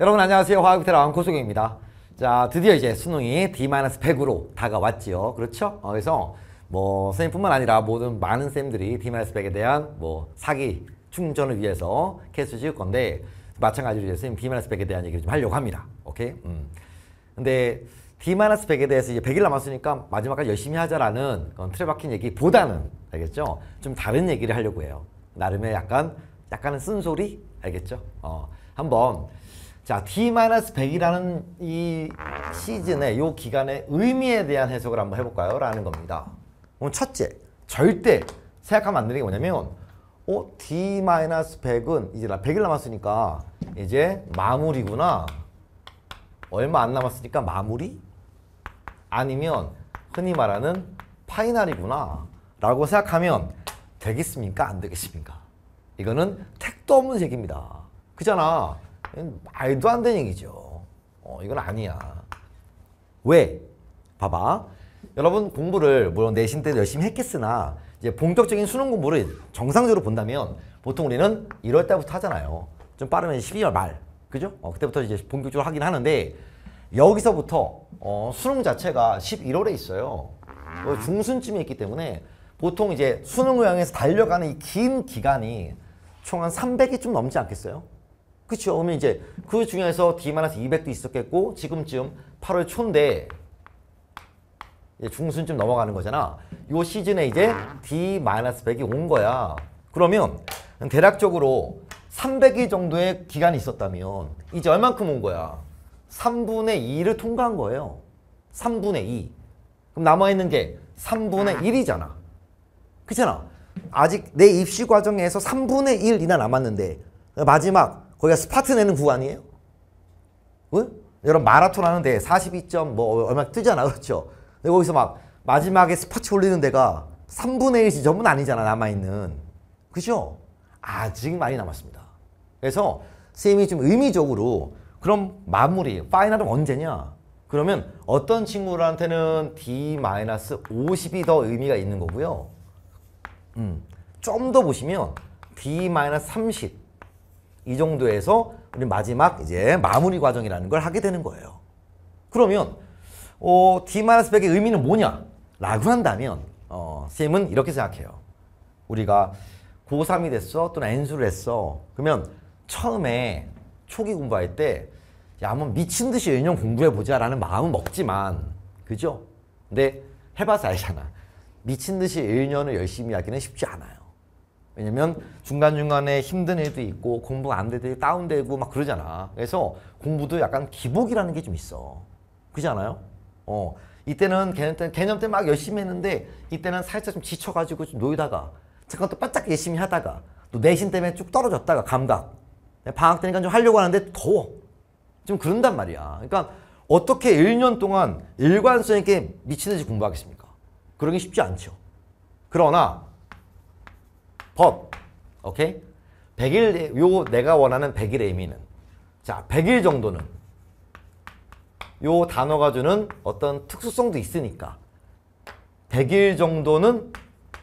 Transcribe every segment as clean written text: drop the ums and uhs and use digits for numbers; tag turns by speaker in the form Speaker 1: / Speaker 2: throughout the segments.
Speaker 1: 여러분 안녕하세요. 화학비트라 왕코수경입니다. 자, 드디어 이제 수능이 D-100으로 다가왔지요. 그렇죠? 그래서 뭐 선생님뿐만 아니라 모든 많은 쌤들이 D-100에 대한 뭐 사기 충전을 위해서 캐스 지을 건데 마찬가지로 이제 선생님 D-100에 대한 얘기를 좀 하려고 합니다. 오케이? 근데 D-100에 대해서 이제 100일 남았으니까 마지막까지 열심히 하자라는 그런 틀에 박힌 얘기보다는 알겠죠? 좀 다른 얘기를 하려고 해요. 나름의 약간은 쓴소리? 알겠죠? 한번 자, D-100이라는 이 시즌의 이 기간의 의미에 대한 해석을 한번 해볼까요? 라는 겁니다. 그럼 첫째, 절대 생각하면 안 되는 게 뭐냐면 D-100은 이제 100일 남았으니까 이제 마무리구나. 얼마 안 남았으니까 마무리? 아니면 흔히 말하는 파이널이구나 라고 생각하면 되겠습니까? 안 되겠습니까? 이거는 택도 없는 얘기입니다. 그잖아. 말도 안 되는 얘기죠. 이건 아니야. 왜? 봐봐. 여러분 공부를 물론 내신 때도 열심히 했겠으나 이제 본격적인 수능 공부를 정상적으로 본다면 보통 우리는 1월 달부터 하잖아요. 좀 빠르면 12월 말. 그죠? 그때부터 이제 본격적으로 하긴 하는데 여기서부터 수능 자체가 11월에 있어요. 중순쯤에 있기 때문에 보통 이제 수능을 향해서 달려가는 이 긴 기간이 총 한 300이 좀 넘지 않겠어요? 그쵸? 그러면 이제 그 중에서 D-200도 있었겠고 지금쯤 8월 초인데 중순쯤 넘어가는 거잖아. 요 시즌에 이제 D-100이 온 거야. 그러면 대략적으로 300일 정도의 기간이 있었다면 이제 얼만큼 온 거야? 3분의 2를 통과한 거예요. 3분의 2. 그럼 남아있는 게 3분의 1이잖아. 그렇잖아. 아직 내 입시 과정에서 3분의 1이나 남았는데 마지막 거기가 스파트 내는 구간이에요? 응? 여러분 마라톤 하는데 42점 뭐 얼마 뜨잖아. 그렇죠? 근데 거기서 막 마지막에 스파트 올리는 데가 3분의 1 지점은 아니잖아. 남아있는. 그죠? 아직 많이 남았습니다. 그래서 선생님이 좀 의미적으로 그럼 마무리, 파이널은 언제냐? 그러면 어떤 친구들한테는 D-50이 더 의미가 있는 거고요. 좀 더 보시면 D-30 이 정도에서 우리 마지막 이제 마무리 과정이라는 걸 하게 되는 거예요. 그러면 D-100의 의미는 뭐냐? 라고 한다면 선생님은 이렇게 생각해요. 우리가 고3이 됐어 또는 N수를 했어. 그러면 처음에 초기 공부할 때 야, 한번 미친 듯이 1년 공부해보자 라는 마음은 먹지만 그죠? 근데 해봐서 알잖아. 미친 듯이 1년을 열심히 하기는 쉽지 않아요. 왜냐면 중간중간에 힘든 일도 있고 공부 안 되고 다운되고 막 그러잖아. 그래서 공부도 약간 기복이라는 게 좀 있어. 그렇지 않아요? 이때는 개념 때 막 열심히 했는데 이때는 살짝 좀 지쳐가지고 좀 놀다가 잠깐 또 바짝 열심히 하다가 또 내신 때문에 쭉 떨어졌다가 감각 방학 때니까 좀 하려고 하는데 더워. 좀 그런단 말이야. 그러니까 어떻게 1년 동안 일관성 있게 미치듯이 공부하겠습니까? 그러기 쉽지 않죠. 그러나 오케이? 100일, 내가 원하는 100일의 의미는 자, 100일 정도는 요 단어가 주는 어떤 특수성도 있으니까 100일 정도는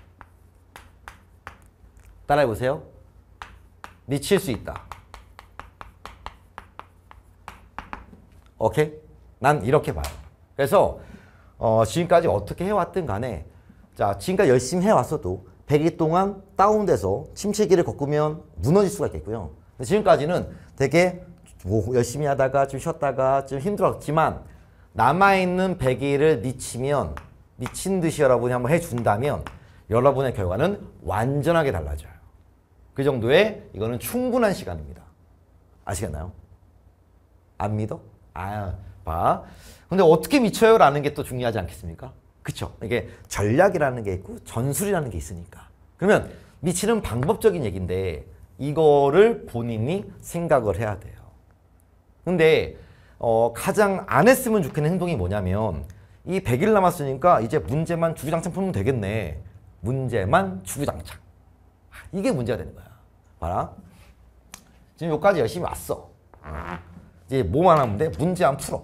Speaker 1: 따라해보세요. 미칠 수 있다. 오케이? 난 이렇게 봐요. 그래서 지금까지 어떻게 해왔든 간에 자, 지금까지 열심히 해왔어도 100일 동안 다운돼서 침체기를 겪으면 무너질 수가 있겠고요. 근데 지금까지는 되게 뭐 열심히 하다가 좀 쉬었다가 좀 힘들었지만 남아있는 100일을 미치면 미친 듯이 여러분이 한번 해준다면 여러분의 결과는 완전하게 달라져요. 그 정도의 이거는 충분한 시간입니다. 아시겠나요? 안 믿어? 봐. 근데 어떻게 미쳐요? 라는 게 또 중요하지 않겠습니까? 그쵸? 이게 전략이라는 게 있고 전술이라는 게 있으니까. 그러면 미치는 방법적인 얘기인데 이거를 본인이 생각을 해야 돼요. 근데 가장 안 했으면 좋겠는 행동이 뭐냐면 이 100일 남았으니까 이제 문제만 주구장창 풀면 되겠네. 문제만 주구장창. 이게 문제가 되는 거야. 봐라. 지금 여기까지 열심히 왔어. 이제 뭐만 하면 돼? 문제 안 풀어.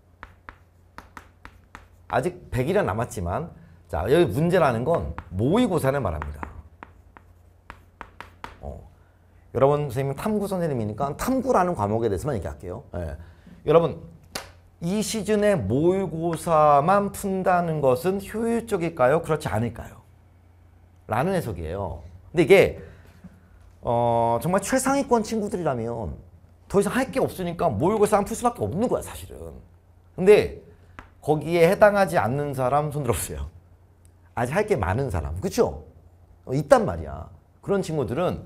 Speaker 1: 아직 100일은 남았지만 자, 여기 문제라는 건 모의고사를 말합니다. 여러분 선생님은 탐구 선생님이니까 탐구라는 과목에 대해서만 얘기할게요. 예. 여러분 이 시즌에 모의고사만 푼다는 것은 효율적일까요? 그렇지 않을까요? 라는 해석이에요. 근데 이게 정말 최상위권 친구들이라면 더 이상 할 게 없으니까 모의고사만 풀 수밖에 없는 거야 사실은. 근데 거기에 해당하지 않는 사람 손 들어보세요. 아직 할 게 많은 사람. 그렇죠? 있단 말이야. 그런 친구들은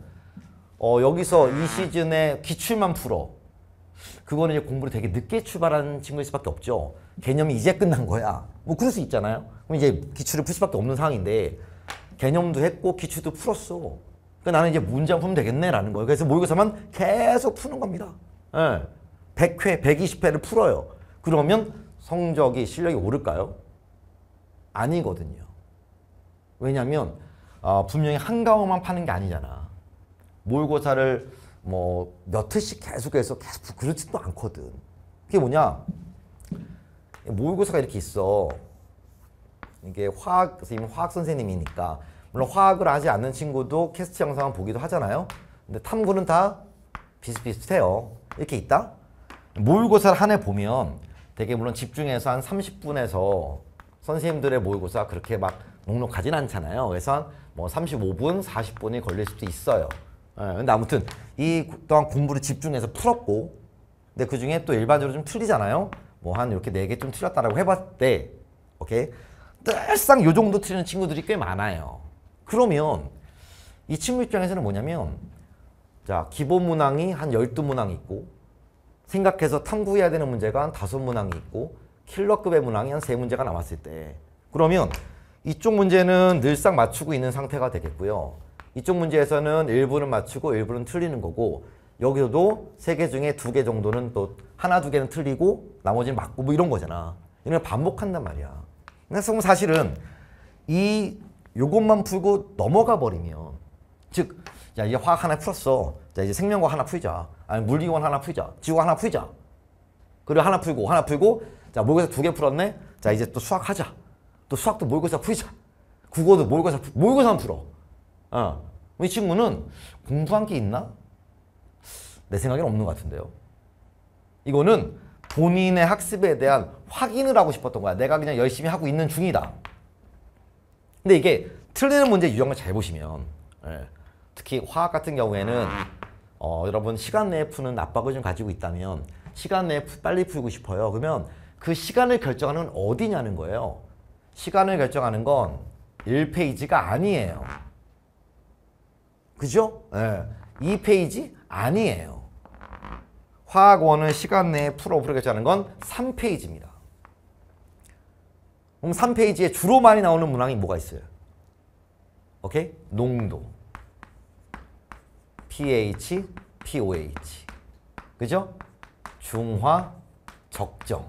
Speaker 1: 여기서 이 시즌에 기출만 풀어. 그거는 이제 공부를 되게 늦게 출발하는 친구일 수밖에 없죠. 개념이 이제 끝난 거야. 뭐 그럴 수 있잖아요. 그럼 이제 기출을 풀 수밖에 없는 상황인데 개념도 했고 기출도 풀었어. 그러니까 나는 이제 문제만 풀면 되겠네라는 거예요. 그래서 모의고사만 계속 푸는 겁니다. 예. 100회, 120회를 풀어요. 그러면 성적이, 실력이 오를까요? 아니거든요. 왜냐하면 분명히 한 과목만 파는 게 아니잖아. 모의고사를 뭐 몇 회씩 계속해서 계속 그렇지도 않거든. 그게 뭐냐? 모의고사가 이렇게 있어. 이게 선생님 화학 선생님이니까 물론 화학을 하지 않는 친구도 캐스트 영상을 보기도 하잖아요. 근데 탐구는 다 비슷비슷해요. 이렇게 있다. 모의고사를 한 해 보면 되게 물론 집중해서 한 30분에서 선생님들의 모의고사 그렇게 막 넉넉하진 않잖아요. 그래서 뭐 35분, 40분이 걸릴 수도 있어요. 근데 아무튼 이 또한 공부를 집중해서 풀었고 근데 그 중에 또 일반적으로 좀 틀리잖아요. 뭐 한 이렇게 4개 좀 틀렸다라고 해봤을 때 오케이? 늘상 요 정도 틀리는 친구들이 꽤 많아요. 그러면 이 친구 입장에서는 뭐냐면 자 기본 문항이 한 12문항 있고 생각해서 탐구해야 되는 문제가 한 5문항이 있고 킬러급의 문항이 한 3문제가 남았을 때 그러면 이쪽 문제는 늘상 맞추고 있는 상태가 되겠고요. 이쪽 문제에서는 일부는 맞추고 일부는 틀리는 거고 여기서도 3개 중에 2개 정도는 또 하나, 2개는 틀리고 나머지는 맞고 뭐 이런 거잖아. 이런 걸 반복한단 말이야. 그래서 사실은 요것만 풀고 넘어가 버리면 즉 야 이제 화학 하나 풀었어. 자 이제 생명과학 하나 풀자. 아니 물리원 하나 풀자. 지구과학 하나 풀자. 그리고 하나 풀고 자 모의고사 2개 풀었네. 자 이제 또 수학 하자. 또 수학도 모의고사 풀자. 국어도 모의고사만 풀어. 이 친구는 공부한 게 있나? 내 생각에는 없는 것 같은데요. 이거는 본인의 학습에 대한 확인을 하고 싶었던 거야. 내가 그냥 열심히 하고 있는 중이다. 근데 이게 틀리는 문제 유형을 잘 보시면 특히 화학 같은 경우에는 여러분 시간 내에 푸는 압박을 좀 가지고 있다면 시간 내에 빨리 풀고 싶어요. 그러면 그 시간을 결정하는 건 어디냐는 거예요. 시간을 결정하는 건 1페이지가 아니에요. 그죠? 2페이지 아니에요. 화학원을 시간 내에 풀어 결정하는 건 3페이지입니다. 그럼 3페이지에 주로 많이 나오는 문항이 뭐가 있어요? 오케이? 농도, pH, pOH, 그죠? 중화, 적정,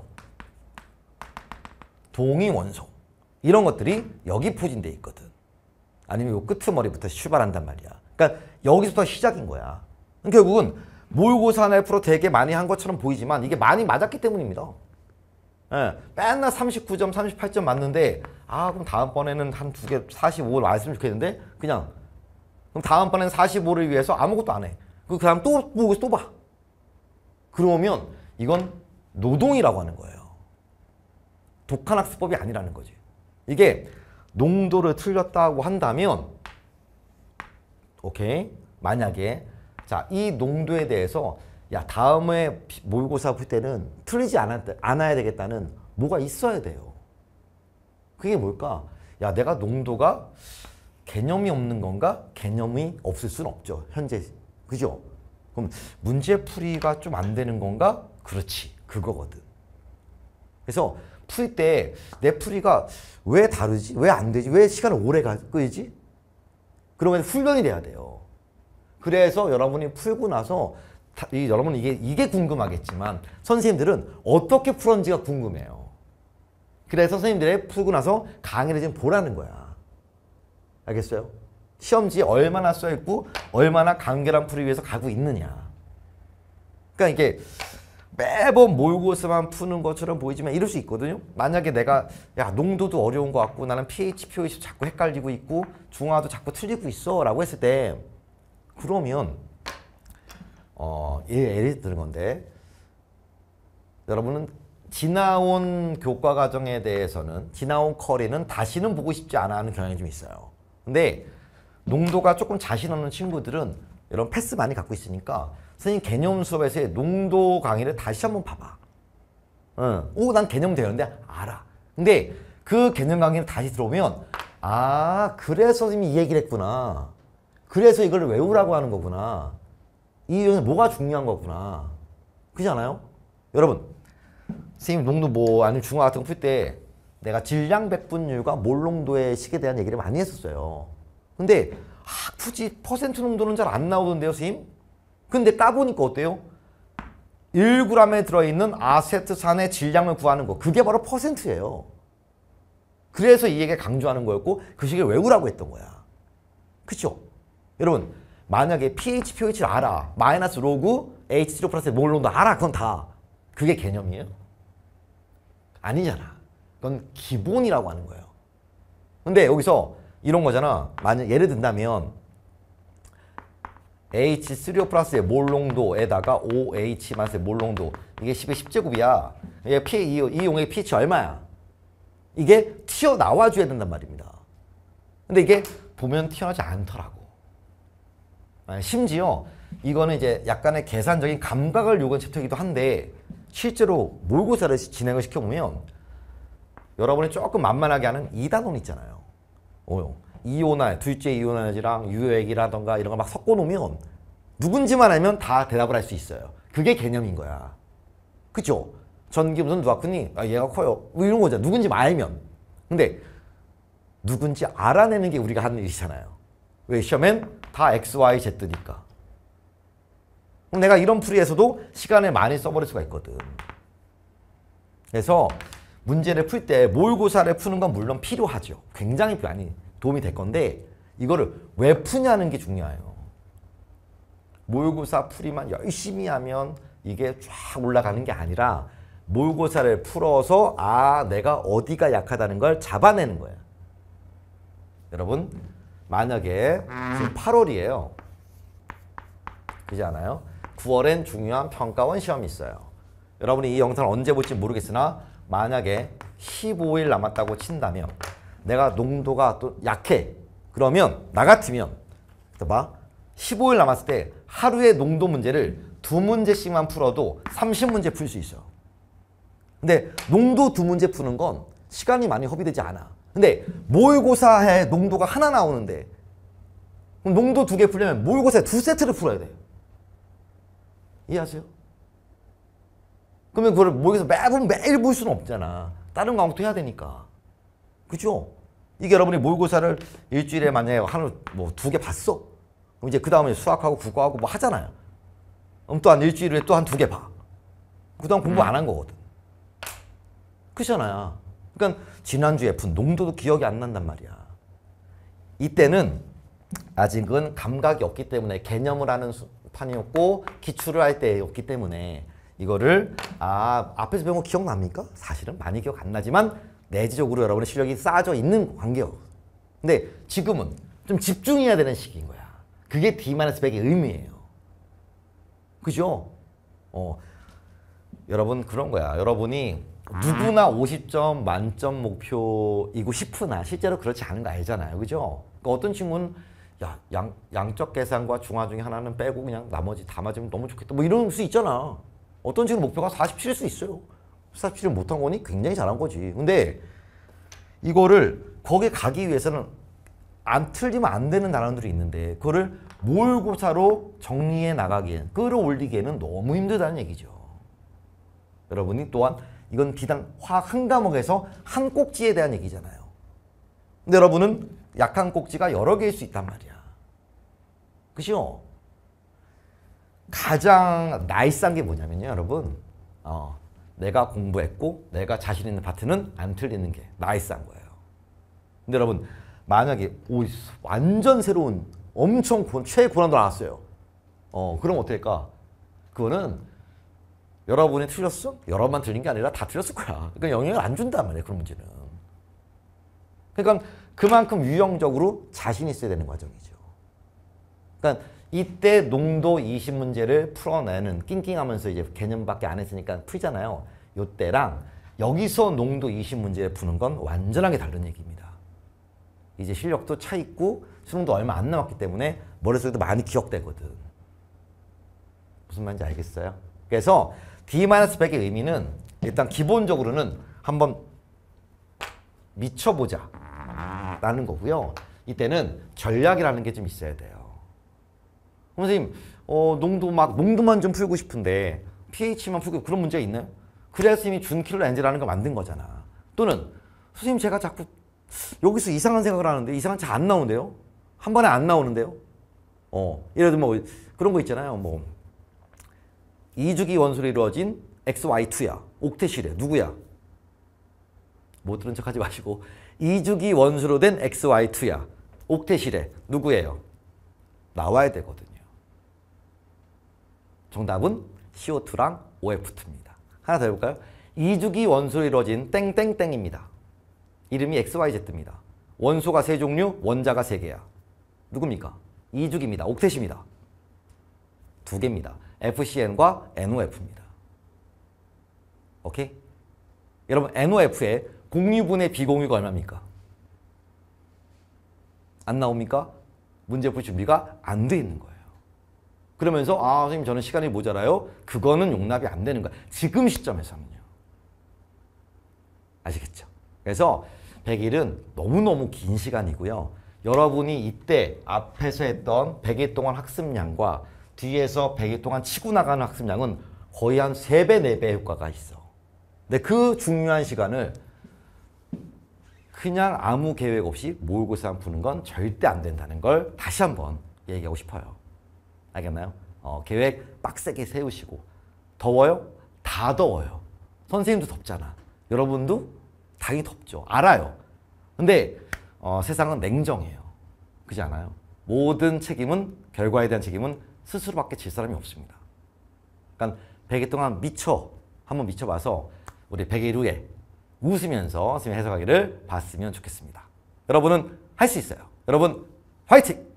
Speaker 1: 동위 원소 이런 것들이 여기 포진돼 있거든. 아니면 요 끄트머리부터 출발한단 말이야. 그러니까 여기서부터 시작인 거야. 결국은 모의고사 하나에 풀어 되게 많이 한 것처럼 보이지만 이게 많이 맞았기 때문입니다. 맨날 39점, 38점 맞는데 그럼 다음번에는 한 2개 45를 맞았으면 좋겠는데 그럼 다음번에는 45를 위해서 아무것도 안 해. 그 다음 또 보고 또 봐. 그러면 이건 노동이라고 하는 거예요. 독한 학습법이 아니라는 거지. 이게 농도를 틀렸다고 한다면 오케이? 만약에 자, 이 농도에 대해서 야 다음에 모의고사 풀 때는 틀리지 않아야 되겠다는 뭐가 있어야 돼요. 그게 뭘까? 야 내가 농도가 개념이 없는 건가? 개념이 없을 수는 없죠. 현재. 그죠? 그럼 문제풀이가 좀 안 되는 건가? 그렇지. 그거거든. 그래서 풀 때 내 풀이가 왜 다르지? 왜 안 되지? 왜 시간을 오래 끌지? 그러면 훈련이 돼야 돼요. 그래서 여러분이 풀고 나서 여러분은 이게 궁금하겠지만 선생님들은 어떻게 풀었는지가 궁금해요. 그래서 선생님들이 풀고 나서 강의를 좀 보라는 거야. 알겠어요? 시험지에 얼마나 써있고 얼마나 간결한 풀이 위해서 가고 있느냐. 그러니까 이게 매번 모의고사만 푸는 것처럼 보이지만 이럴 수 있거든요. 만약에 내가 야 농도도 어려운 것 같고 나는 pH, pOH 자꾸 헷갈리고 있고 중화도 자꾸 틀리고 있어 라고 했을 때 그러면 예를 드는 건데 여러분은 지나온 교과 과정에 대해서는 지나온 커리는 다시는 보고 싶지 않아 하는 경향이 좀 있어요. 근데 농도가 조금 자신 없는 친구들은 이런 패스 많이 갖고 있으니까 선생님 개념 수업에서의 농도 강의를 다시 한번 봐봐. 오, 난 개념 되는데 알아. 근데 그 개념 강의를 다시 들어오면 아, 그래서 선생님이 이 얘기를 했구나. 그래서 이걸 외우라고 하는 거구나. 이 뭐가 중요한 거구나. 그렇지 않아요? 여러분, 선생님 농도 아니면 중화 같은 거 풀 때 내가 질량 백분율과 몰 농도의 식에 대한 얘기를 많이 했었어요. 근데 굳이 퍼센트 농도는 잘 안 나오던데요, 선생님? 근데 까보니까 어때요? 1g에 들어있는 아세트산의 질량을 구하는 거. 그게 바로 퍼센트예요. 그래서 이 얘기를 강조하는 거였고 그 식을 외우라고 했던 거야. 그쵸? 여러분, 만약에 pH를 알아. 마이너스 로그 H3O 플러스 몰 농도 알아. 그건 다. 그게 개념이에요? 아니잖아. 그건 기본이라고 하는 거예요. 근데 여기서 이런 거잖아. 만약 예를 든다면 H3O 플러스의 몰 농도에다가 OH 마이너스의 몰 농도. 이게 10의 10제곱이야. 이게 이 용액 pH 얼마야? 이게 튀어나와 줘야 된단 말입니다. 근데 이게 보면 튀어나오지 않더라고. 심지어 이거는 이제 약간의 계산적인 감각을 요구하는 챕터이기도 한데 실제로 모의고사를 진행을 시켜보면 여러분이 조금 만만하게 하는 2단원 있잖아요. 이온화, 둘째 이온화제랑 유효액이라던가 이런 거 막 섞어놓으면 누군지만 알면 다 대답을 할 수 있어요. 그게 개념인 거야. 그쵸? 전기 무슨 누아크니? 아, 얘가 커요. 뭐 이런 거잖아. 누군지 알면. 근데 누군지 알아내는 게 우리가 하는 일이잖아요. 왜? 시험엔 다 X, Y, Z니까. 그럼 내가 이런 풀이에서도 시간을 많이 써버릴 수가 있거든. 그래서 문제를 풀 때 모의고사를 푸는 건 물론 필요하죠. 굉장히 많이 도움이 될 건데 이거를 왜 푸냐는 게 중요해요. 모의고사 풀이만 열심히 하면 이게 쫙 올라가는 게 아니라 모의고사를 풀어서 아, 내가 어디가 약하다는 걸 잡아내는 거예요. 여러분, 만약에 지금 8월이에요. 그렇지 않아요? 9월엔 중요한 평가원 시험이 있어요. 여러분이 이 영상을 언제 볼지 모르겠으나 만약에 15일 남았다고 친다면 내가 농도가 또 약해. 그러면 나 같으면 봐. 15일 남았을 때 하루에 농도 문제를 2문제씩만 풀어도 30문제 풀 수 있어. 근데 농도 2문제 푸는 건 시간이 많이 허비되지 않아. 근데 모의고사에 농도가 하나 나오는데 그럼 농도 2개 풀려면 모의고사에 2세트를 풀어야 돼. 이해하세요? 그러면 그걸 모의고사 매일 볼 수는 없잖아. 다른 과목도 해야 되니까. 그죠? 이게 여러분이 모의고사를 일주일에 만약에 하루 뭐 2개 봤어. 그럼 이제 그 다음에 수학하고 국어하고 뭐 하잖아요. 그럼 또 한 일주일에 또 한 2개 봐. 그 다음 공부 안 한 거거든. 그렇잖아요. 그러니까 지난주에 푼 농도도 기억이 안 난단 말이야. 이때는 아직은 감각이 없기 때문에 개념을 하는 판이었고 기출을 할 때였기 때문에 이거를 앞에서 배운 거 기억납니까? 사실은 많이 기억 안 나지만 내지적으로 여러분의 실력이 쌓여져 있는 관계요. 근데 지금은 좀 집중해야 되는 시기인 거야. 그게 D-100의 의미예요. 그죠? 여러분 그런 거야. 여러분이 누구나 50점 만점 목표이고 싶으나 실제로 그렇지 않은 거 알잖아요. 그죠? 그러니까 어떤 친구는 야, 양적 계산과 중화 중에 하나는 빼고 그냥 나머지 다 맞으면 너무 좋겠다. 뭐 이럴 수 있잖아. 어떤 친구 목표가 47일 수 있어요. 47을 못한 거니 굉장히 잘한 거지. 근데 이거를 거기에 가기 위해서는 안 틀리면 안 되는 단원들이 있는데 그거를 모의고사로 정리해 나가기엔 끌어올리기에는 너무 힘들다는 얘기죠. 여러분이 또한 이건 비단 화학 한 과목에서 한 꼭지에 대한 얘기잖아요. 근데 여러분은 약한 꼭지가 여러 개일 수 있단 말이야. 그죠? 가장 나이스한 게 뭐냐면요, 여러분. 내가 공부했고 내가 자신 있는 파트는 안 틀리는 게 나이스한 거예요. 근데 여러분 만약에 완전 새로운 엄청 최고난도 나왔어요. 그럼 어떨까? 그거는 여러분이 틀렸어? 여러분만 틀린 게 아니라 다 틀렸을 거야. 그러니까 영향을 안 준단 말이에요, 그런 문제는. 그러니까 그만큼 유형적으로 자신 있어야 되는 과정이죠. 그러니까 이때 농도 20문제를 풀어내는 낑낑하면서 이제 개념밖에 안 했으니까 풀잖아요. 요때랑 여기서 농도 20문제를 푸는 건 완전하게 다른 얘기입니다. 이제 실력도 차 있고 수능도 얼마 안 남았기 때문에 머릿속에도 많이 기억되거든. 무슨 말인지 알겠어요? 그래서 D-100의 의미는 일단 기본적으로는 한번 미쳐보자 라는 거고요. 이때는 전략이라는 게 좀 있어야 돼요. 선생님, 농도만 좀 풀고 싶은데 pH만 풀고 그런 문제 있나요? 그래야 선생님이 준킬러 엔제라는 걸 만든 거잖아. 또는 선생님 제가 자꾸 여기서 이상한 생각을 하는데 이상한 잘 안 나오는데요? 한 번에 안 나오는데요? 예를 들면 뭐 그런 거 있잖아요. 뭐 2주기 원소로 이루어진 XY2야. 옥텟이래. 누구야? 못 들은 척 하지 마시고 2주기 원소로 된 XY2야. 옥텟이래. 누구예요? 나와야 되거든요. 정답은 CO2랑 OF2입니다. 하나 더 해볼까요? 2주기 원소로 이루어진 땡땡땡입니다. 이름이 XYZ입니다. 원소가 3종류, 원자가 3개야. 누굽니까? 2주기입니다. 옥텟입니다. 2개입니다. FCN과 NOF입니다. 오케이? 여러분 NOF의 공유분의 비공유가 얼마입니까? 안 나옵니까? 문제 풀 준비가 안 돼 있는 거예요. 그러면서 선생님 저는 시간이 모자라요. 그거는 용납이 안 되는 거야. 지금 시점에서는요. 아시겠죠? 그래서 100일은 너무너무 긴 시간이고요. 여러분이 이때 앞에서 했던 100일 동안 학습량과 뒤에서 100일 동안 치고 나가는 학습량은 거의 한 3배, 4배 효과가 있어. 근데 그 중요한 시간을 그냥 아무 계획 없이 모의고사만 푸는 건 절대 안 된다는 걸 다시 한번 얘기하고 싶어요. 알겠나요? 계획 빡세게 세우시고. 더워요? 다 더워요. 선생님도 덥잖아. 여러분도 당연히 덥죠. 알아요. 근데 세상은 냉정해요. 그렇지 않아요? 모든 책임은, 결과에 대한 책임은 스스로밖에 질 사람이 없습니다. 그러니까 100일 동안 한번 미쳐봐서 우리 100일 후에 웃으면서 선생님 해석하기를 봤으면 좋겠습니다. 여러분은 할 수 있어요. 여러분 화이팅!